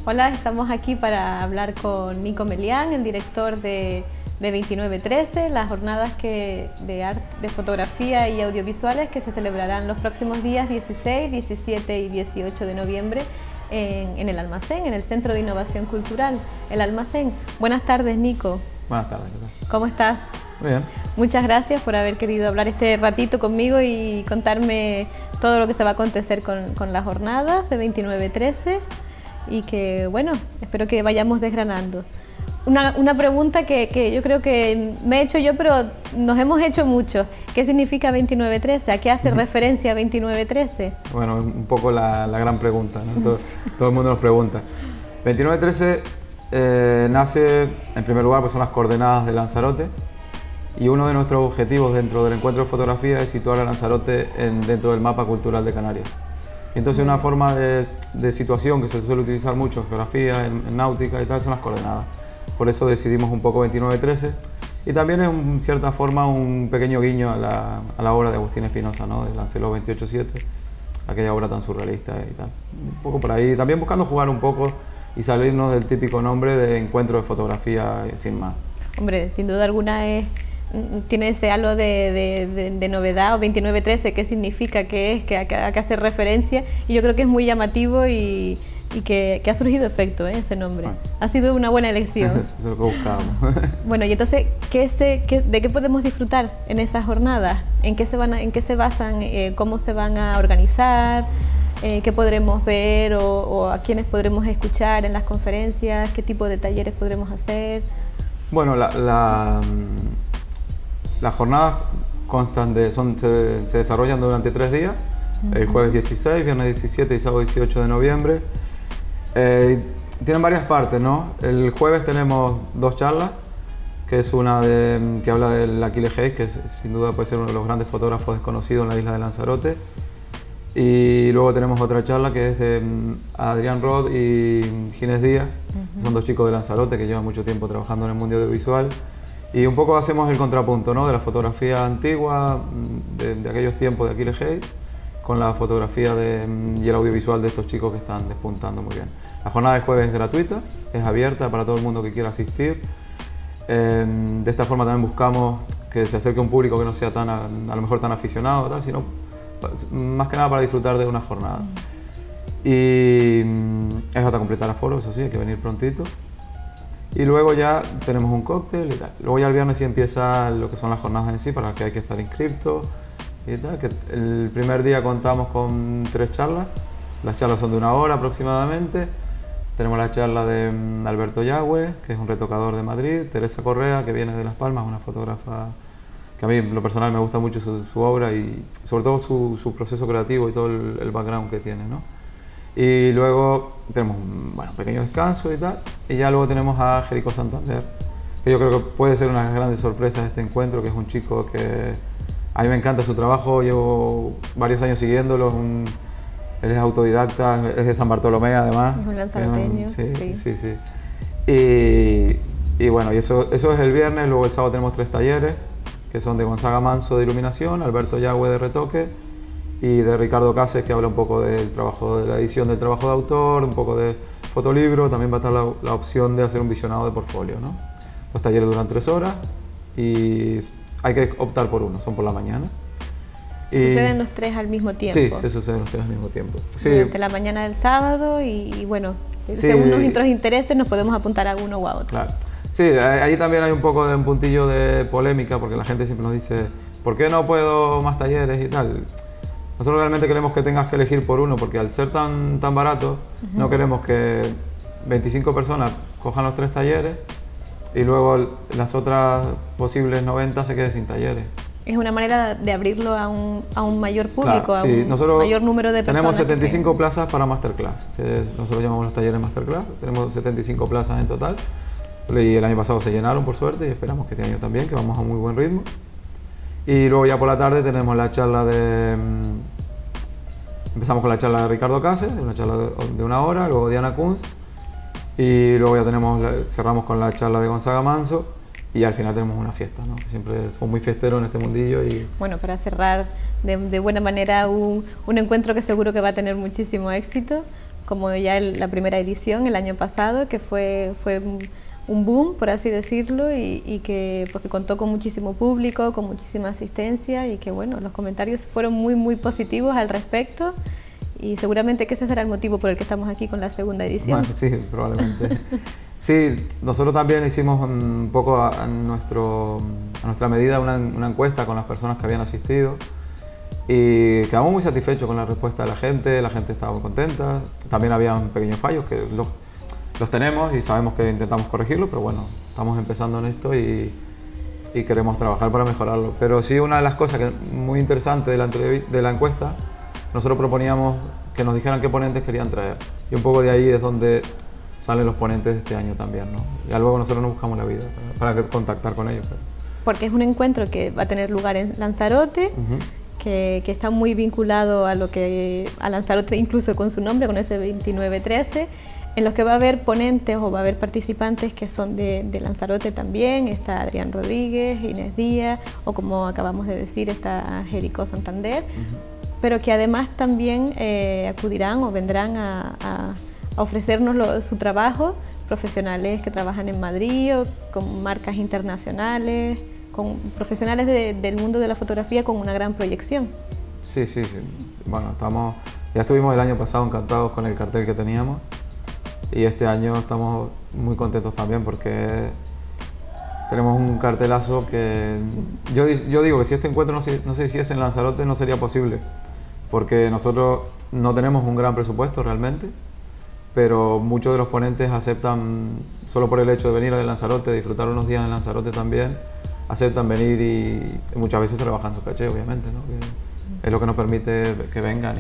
Hola, estamos aquí para hablar con Nico Melián, el director de 2913, las jornadas de fotografía y audiovisuales que se celebrarán los próximos días 16, 17 y 18 de noviembre en el Almacén, en el Centro de Innovación Cultural, el Almacén. Buenas tardes, Nico. Buenas tardes. ¿Cómo estás? Muy bien. Muchas gracias por haber querido hablar este ratito conmigo y contarme todo lo que se va a acontecer con las jornadas de 2913 y que, bueno, espero que vayamos desgranando. Una pregunta que yo creo que me he hecho yo, pero nos hemos hecho mucho. ¿Qué significa 2913? ¿A qué hace referencia 2913? Bueno, un poco la gran pregunta, ¿no? Todo el mundo nos pregunta. 2913 nace, en primer lugar, pues son las coordenadas de Lanzarote, y uno de nuestros objetivos dentro del encuentro de fotografía es situar a Lanzarote dentro del mapa cultural de Canarias. Y entonces una forma de situación que se suele utilizar mucho en geografía, en náutica y tal, son las coordenadas. Por eso decidimos un poco 2913, y también es en cierta forma un pequeño guiño a la obra de Agustín Espinosa, ¿no? De Lancelot 287, aquella obra tan surrealista y tal. Un poco por ahí, también buscando jugar un poco y salirnos del típico nombre de encuentro de fotografía sin más. Hombre, sin duda alguna tiene ese halo de novedad, o 2913, ¿qué significa? ¿Qué es? ¿A qué hace referencia? Y yo creo que es muy llamativo y que ha surgido efecto, ese nombre. Bueno, ha sido una buena elección. Eso es lo que buscábamos. Bueno, y entonces, ¿de qué podemos disfrutar en esas jornadas? ¿En qué se basan? ¿Cómo se van a organizar? ¿Qué podremos ver o a quiénes podremos escuchar en las conferencias? ¿Qué tipo de talleres podremos hacer? Bueno, las jornadas se desarrollan durante 3 días, el jueves 16, viernes 17 y sábado 18 de noviembre. Tienen varias partes, ¿no? El jueves tenemos 2 charlas, que es una que habla del Aquiles Hayes, que sin duda puede ser uno de los grandes fotógrafos desconocidos en la isla de Lanzarote. Y luego tenemos otra charla que es de Adrián Rod y Ginés Díaz, son 2 chicos de Lanzarote que llevan mucho tiempo trabajando en el mundo audiovisual. Y un poco hacemos el contrapunto, ¿no? De la fotografía antigua, de aquellos tiempos de Aquiles Hayes, con la fotografía y el audiovisual de estos chicos que están despuntando muy bien. La jornada de jueves es gratuita, es abierta para todo el mundo que quiera asistir. De esta forma también buscamos que se acerque un público que no sea a lo mejor tan aficionado, tal, sino más que nada para disfrutar de una jornada. Y es hasta completar aforo, eso sí, hay que venir prontito. Y luego ya tenemos un cóctel y tal. Luego ya el viernes sí empieza lo que son las jornadas en sí, para las que hay que estar inscripto y tal. Que el primer día contamos con 3 charlas. Las charlas son de 1 hora aproximadamente. Tenemos la charla de Alberto Yagüe, que es un retocador de Madrid. Teresa Correa, que viene de Las Palmas, una fotógrafa que a mí en lo personal me gusta mucho su obra y sobre todo su proceso creativo y todo el background que tiene, ¿no? Y luego tenemos un pequeño descanso y tal, y ya luego tenemos a Jerico Santander, que yo creo que puede ser una de las grandes sorpresas de este encuentro, que es un chico que a mí me encanta su trabajo, llevo varios años siguiéndolo, él es autodidacta, es de San Bartolomé además. Es un lanzaroteño. Sí. Y bueno, y eso es el viernes. Luego el sábado tenemos 3 talleres, que son de Gonzaga Manso de iluminación, Alberto Yagüe de retoque, y de Ricardo Cases, que habla un poco del trabajo de la edición del trabajo de autor, un poco de fotolibro. También va a estar la opción de hacer un visionado de portfolio, ¿no? Los talleres duran 3 horas y hay que optar por uno, son por la mañana. ¿Suceden los 3 al mismo tiempo? Sí, se suceden los 3 al mismo tiempo. Sí. Durante la mañana del sábado y bueno, según nuestros intereses nos podemos apuntar a uno u a otro. Claro. Sí, ahí también hay un poco de un puntillo de polémica, porque la gente siempre nos dice ¿por qué no puedo más talleres y tal? Nosotros realmente queremos que tengas que elegir por uno, porque al ser tan barato, no queremos que 25 personas cojan los 3 talleres y luego las otras posibles 90 se queden sin talleres. Es una manera de abrirlo a un mayor público, claro, sí. a un mayor número de personas. Tenemos 75 plazas para Masterclass, que nosotros llamamos los talleres Masterclass. Tenemos 75 plazas en total, y el año pasado se llenaron por suerte, y esperamos que este año también, que vamos a muy buen ritmo. Y luego ya por la tarde tenemos la charla empezamos con la charla de Ricardo Cases, una charla de 1 hora, luego Diana Kunz, y luego ya cerramos con la charla de Gonzaga Manso, y al final tenemos una fiesta, ¿no? Siempre somos muy fiesteros en este mundillo. Bueno, para cerrar de buena manera un encuentro que seguro que va a tener muchísimo éxito, como ya la primera edición el año pasado, que fue un boom, por así decirlo, y que porque contó con muchísimo público, con muchísima asistencia, y que bueno, los comentarios fueron muy positivos al respecto, y seguramente que ese será el motivo por el que estamos aquí con la segunda edición. Bueno, sí, probablemente. Sí, nosotros también hicimos un poco a nuestra medida una encuesta con las personas que habían asistido, y quedamos muy satisfechos con la respuesta de la gente estaba muy contenta. También habían pequeños fallos que los tenemos y sabemos que intentamos corregirlo, pero bueno, estamos empezando en esto y queremos trabajar para mejorarlo. Pero sí, una de las cosas que muy interesante de la encuesta, nosotros proponíamos que nos dijeran qué ponentes querían traer, y un poco de ahí es donde salen los ponentes de este año también, ¿no? Ya luego nosotros nos buscamos la vida para contactar con ellos. Porque es un encuentro que va a tener lugar en Lanzarote, que está muy vinculado a Lanzarote, incluso con su nombre, con ese 2913, en los que va a haber ponentes o va a haber participantes que son de Lanzarote también. Está Adrián Rodríguez, Inés Díaz, o como acabamos de decir, está Jericó Santander, pero que además también acudirán o vendrán a ofrecernos su trabajo, profesionales que trabajan en Madrid o con marcas internacionales, con profesionales del mundo de la fotografía con una gran proyección. Sí. Bueno, ya estuvimos el año pasado encantados con el cartel que teníamos, y este año estamos muy contentos también porque tenemos un cartelazo que yo digo que si este encuentro no se hiciese en Lanzarote no sería posible, porque nosotros no tenemos un gran presupuesto realmente, pero muchos de los ponentes aceptan, solo por el hecho de venir a Lanzarote, disfrutar unos días en Lanzarote también, aceptan venir, y muchas veces se le bajan su caché, obviamente, ¿no? Que es lo que nos permite que vengan.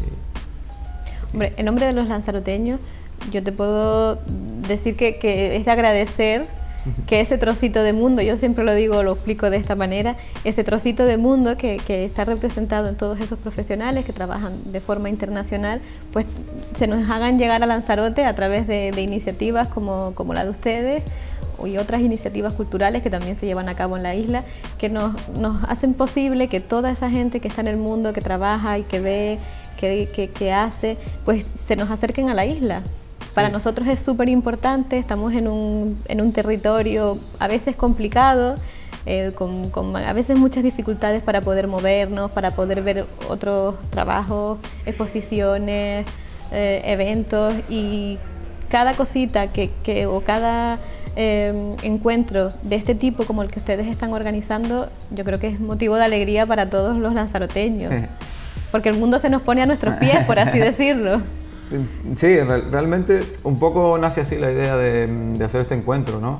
Hombre, en nombre de los lanzaroteños, yo te puedo decir que es de agradecer que ese trocito de mundo, yo siempre lo digo, lo explico de esta manera, ese trocito de mundo que está representado en todos esos profesionales que trabajan de forma internacional, pues se nos hagan llegar a Lanzarote a través de iniciativas como la de ustedes y otras iniciativas culturales que también se llevan a cabo en la isla, que nos hacen posible que toda esa gente que está en el mundo, que trabaja y que ve, que hace, pues se nos acerquen a la isla. Para nosotros es súper importante, estamos en un territorio a veces complicado, con a veces muchas dificultades para poder movernos, para poder ver otros trabajos, exposiciones, eventos, y cada cosita o cada encuentro de este tipo como el que ustedes están organizando, yo creo que es motivo de alegría para todos los lanzaroteños, porque el mundo se nos pone a nuestros pies, por así decirlo. Sí, realmente un poco nace así la idea de hacer este encuentro, ¿no?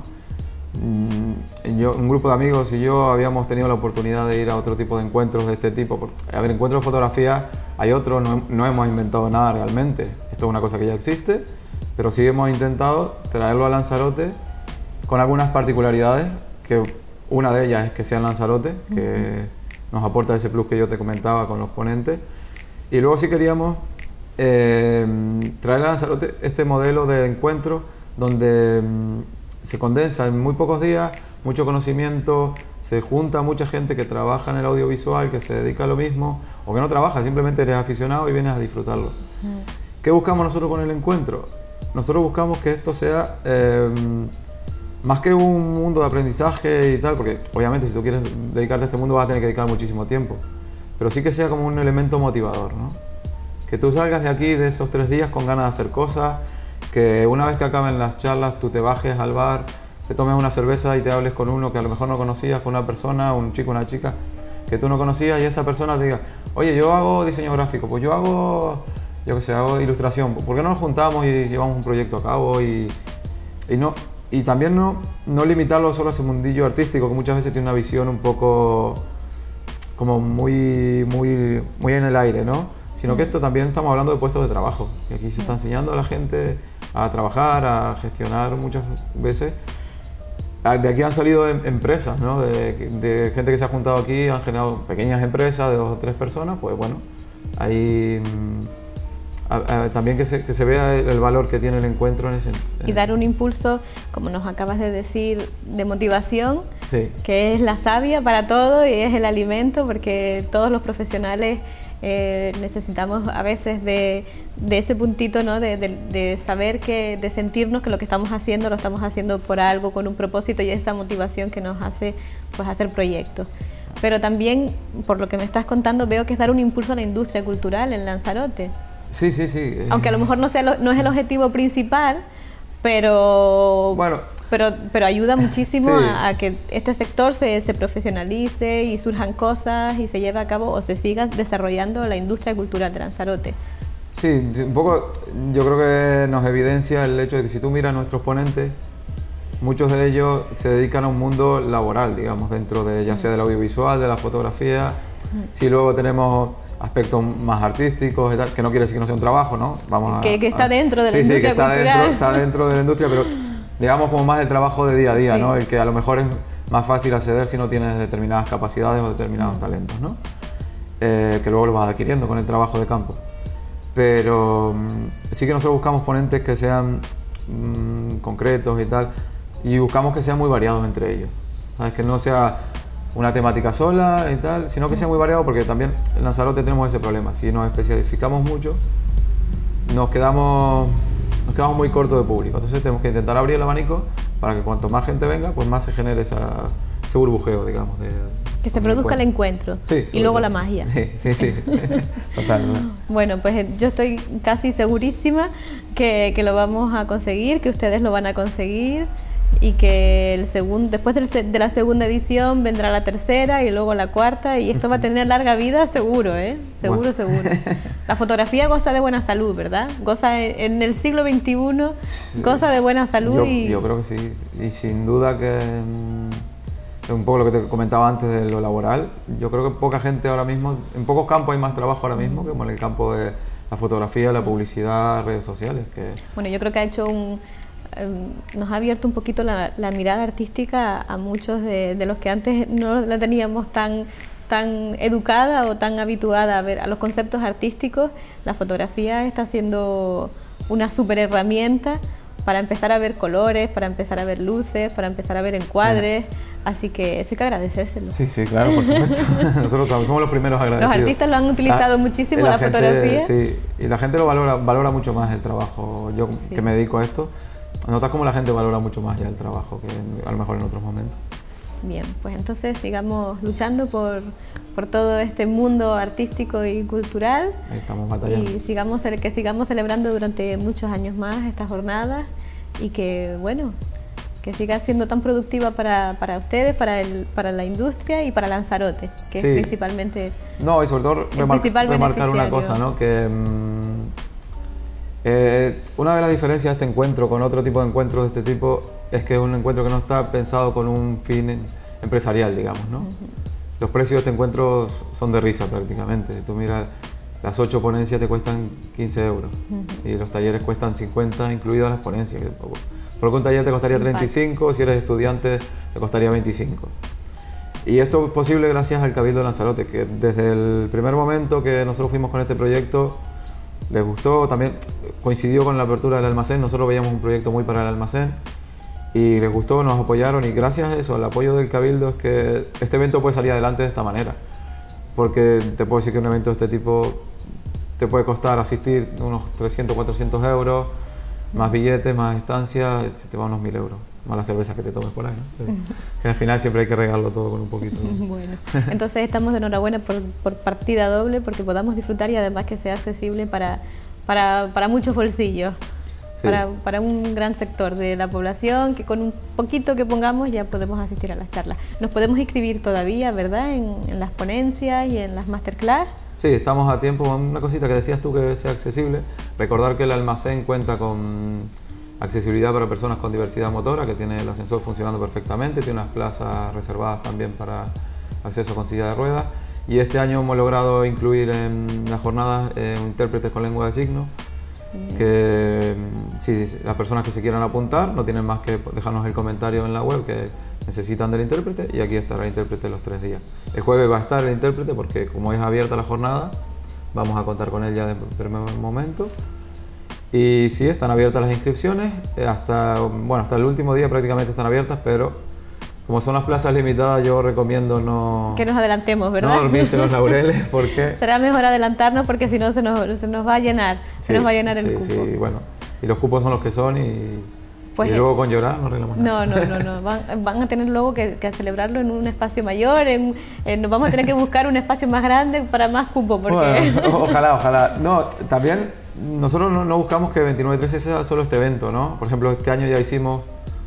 Un grupo de amigos y yo habíamos tenido la oportunidad de ir a otro tipo de encuentros de este tipo. A ver, encuentros de fotografía hay otros, no hemos inventado nada realmente. Esto es una cosa que ya existe, pero sí hemos intentado traerlo a Lanzarote con algunas particularidades, que una de ellas es que sea en Lanzarote, que nos aporta ese plus que yo te comentaba con los ponentes. Y luego sí queríamos traer a Lanzarote este modelo de encuentro donde se condensa en muy pocos días mucho conocimiento, se junta mucha gente que trabaja en el audiovisual, que se dedica a lo mismo, o que no trabaja, simplemente eres aficionado y vienes a disfrutarlo. ¿Qué buscamos nosotros con el encuentro? Nosotros buscamos que esto sea más que un mundo de aprendizaje y tal, porque obviamente si tú quieres dedicarte a este mundo vas a tener que dedicar muchísimo tiempo, pero sí que sea como un elemento motivador, ¿no? Que tú salgas de aquí, de esos 3 días, con ganas de hacer cosas, que una vez que acaben las charlas tú te bajes al bar, te tomes una cerveza y te hables con uno que a lo mejor no conocías, con una persona, un chico, una chica que tú no conocías, y esa persona te diga, oye, yo hago diseño gráfico, pues yo hago, yo qué sé, hago ilustración, ¿por qué no nos juntamos y llevamos un proyecto a cabo? Y también no limitarlo solo a ese mundillo artístico, que muchas veces tiene una visión un poco como muy en el aire, ¿no? Sino que esto también estamos hablando de puestos de trabajo, y aquí se está enseñando a la gente a trabajar, a gestionar muchas veces. De aquí han salido empresas, ¿no? De gente que se ha juntado aquí, han generado pequeñas empresas de 2 o 3 personas, pues bueno, ahí también que se vea el valor que tiene el encuentro y dar un impulso, como nos acabas de decir, de motivación, sí, que es la savia para todo y es el alimento, porque todos los profesionales necesitamos a veces de ese puntito, ¿no? de saber que, de sentirnos que lo que estamos haciendo lo estamos haciendo por algo, con un propósito, y esa motivación que nos hace pues hacer proyectos. Pero también, por lo que me estás contando, veo que es dar un impulso a la industria cultural en Lanzarote. Sí, sí, sí. Aunque a lo mejor no es el objetivo principal, pero, bueno, pero ayuda muchísimo sí. a que este sector se profesionalice y surjan cosas y se lleve a cabo o se siga desarrollando la industria cultural de Lanzarote. Sí, un poco yo creo que nos evidencia el hecho de que si tú miras a nuestros ponentes, muchos de ellos se dedican a un mundo laboral, digamos, dentro de ya sea del audiovisual, de la fotografía. Si luego tenemos aspectos más artísticos y tal, que no quiere decir que no sea un trabajo, ¿no? Que está dentro de la industria cultural. Está dentro de la industria, pero digamos como más el trabajo de día a día, sí. ¿no? El que a lo mejor es más fácil acceder si no tienes determinadas capacidades o determinados talentos, ¿no? Que luego lo vas adquiriendo con el trabajo de campo. Pero sí que nosotros buscamos ponentes que sean concretos y tal, y buscamos que sean muy variados entre ellos, ¿sabes? Que no sea una temática sola y tal, sino que sea muy variado, porque también en Lanzarote tenemos ese problema. Si nos especificamos mucho, nos quedamos muy cortos de público. Entonces tenemos que intentar abrir el abanico para que cuanto más gente venga, pues más se genere ese burbujeo, digamos. Que se produzca el encuentro, sí, y luego la magia. Sí, sí, sí. Total, ¿no? Bueno, pues yo estoy casi segurísima que lo vamos a conseguir, que ustedes lo van a conseguir, y que después de la segunda edición vendrá la tercera y luego la cuarta, y esto va a tener larga vida seguro, ¿eh? Seguro, bueno. Seguro. La fotografía goza de buena salud, ¿verdad? Goza en el siglo XXI, goza de buena salud. Yo creo que sí, y sin duda que un poco lo que te comentaba antes de lo laboral, yo creo que poca gente ahora mismo, en pocos campos hay más trabajo ahora mismo que como en el campo de la fotografía, la publicidad, redes sociales. Bueno, yo creo que ha hecho nos ha abierto un poquito la mirada artística a muchos de los que antes no la teníamos tan educada o tan habituada a los conceptos artísticos. La fotografía está siendo una súper herramienta para empezar a ver colores, para empezar a ver luces, para empezar a ver encuadres, así que eso hay que agradecérselo. Sí, sí, claro, por supuesto. Nosotros somos los primeros agradecidos. Los artistas lo han utilizado muchísimo, la fotografía. Sí, y la gente lo valora mucho más el trabajo. Yo sí. Que me dedico a esto, notas como la gente valora mucho más ya el trabajo que a lo mejor en otros momentos. Bien, pues entonces sigamos luchando por todo este mundo artístico y cultural. Ahí estamos batallando. Y que sigamos celebrando durante muchos años más estas jornadas, y que, bueno, que siga siendo tan productiva para ustedes, para la industria y para Lanzarote, que sí. Es principalmente... No, y sobre todo remarcar una cosa, ¿no? Que una de las diferencias de este encuentro con otro tipo de encuentros de este tipo es que es un encuentro que no está pensado con un fin empresarial, digamos, ¿no? Los precios de este encuentro son de risa prácticamente. Si tú miras, las 8 ponencias te cuestan 15 euros y los talleres cuestan 50, incluidas las ponencias. Porque un taller te costaría 35, si eres estudiante te costaría 25. Y esto es posible gracias al Cabildo de Lanzarote, que desde el primer momento que nosotros fuimos con este proyecto, les gustó. También coincidió con la apertura del almacén, nosotros veíamos un proyecto muy para el almacén y les gustó, nos apoyaron, y gracias a eso, al apoyo del Cabildo, es que este evento puede salir adelante de esta manera. Porque te puedo decir que un evento de este tipo te puede costar asistir unos 300, 400 euros, más billetes, más estancia, se te va unos 1000 euros, más las cervezas que te tomes por ahí, ¿no? Que al final siempre hay que regarlo todo con un poquito, ¿no? Bueno, entonces estamos de enhorabuena por partida doble, porque podamos disfrutar y además que sea accesible para muchos bolsillos. Sí. Para un gran sector de la población, que con un poquito que pongamos ya podemos asistir a las charlas. Nos podemos inscribir todavía, ¿verdad?, en las ponencias y en las masterclass. Sí, estamos a tiempo. Una cosita que decías tú, que sea accesible. Recordar que el almacén cuenta con accesibilidad para personas con diversidad motora, que tiene el ascensor funcionando perfectamente, tiene unas plazas reservadas también para acceso con silla de ruedas. Y este año hemos logrado incluir en las jornadas intérpretes con lengua de signos, que sí, las personas que se quieran apuntar no tienen más que dejarnos el comentario en la web que necesitan del intérprete, y aquí estará el intérprete los 3 días. El jueves va a estar el intérprete porque como es abierta la jornada, vamos a contar con él ya desde el primer momento. Y sí, están abiertas las inscripciones, hasta el último día prácticamente están abiertas, pero como son las plazas limitadas, yo recomiendo no... Que nos adelantemos, ¿verdad? No dormirse en los laureles, porque... Será mejor adelantarnos porque si no se nos va a llenar, se nos va a llenar el cupo. Sí, bueno, y los cupos son los que son pues y luego con llorar no arreglamos nada. No. Van a tener luego que celebrarlo en un espacio mayor, nos vamos a tener que buscar un espacio más grande para más cupo, porque... Bueno, ojalá. No, también nosotros no buscamos que 29-13 sea solo este evento, ¿no? Por ejemplo, este año ya hicimos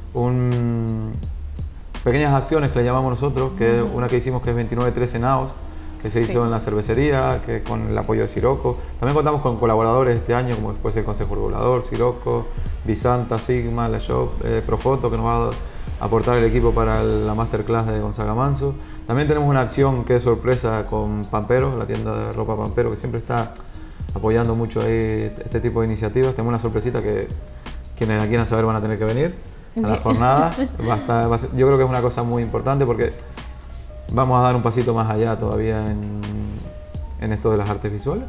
pequeñas acciones que le llamamos nosotros, que una que hicimos que es 29-13 Naos, que se hizo en la cervecería, que con el apoyo de Siroco. También contamos con colaboradores este año, como después el Consejo Regulador, Siroco, Visanta, Sigma, La Shop, Profoto, que nos va a aportar el equipo para la Masterclass de Gonzaga Manso. También tenemos una acción que es sorpresa con Pampero, la tienda de ropa Pampero, que siempre está apoyando mucho ahí este tipo de iniciativas. Tenemos una sorpresita que quienes la quieran saber van a tener que venir a la jornada. Yo creo que es una cosa muy importante porque vamos a dar un pasito más allá todavía en esto de las artes visuales.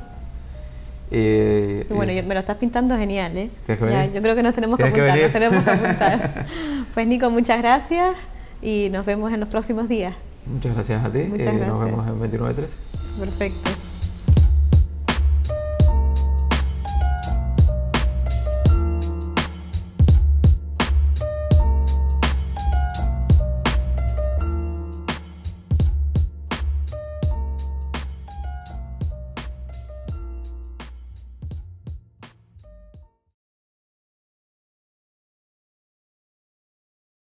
Y bueno, me lo estás pintando genial, ¿eh? Ya, yo creo que nos tenemos que apuntar, Pues Nico, muchas gracias y nos vemos en los próximos días. Muchas gracias a ti. Muchas gracias. Nos vemos en 29-13. Perfecto.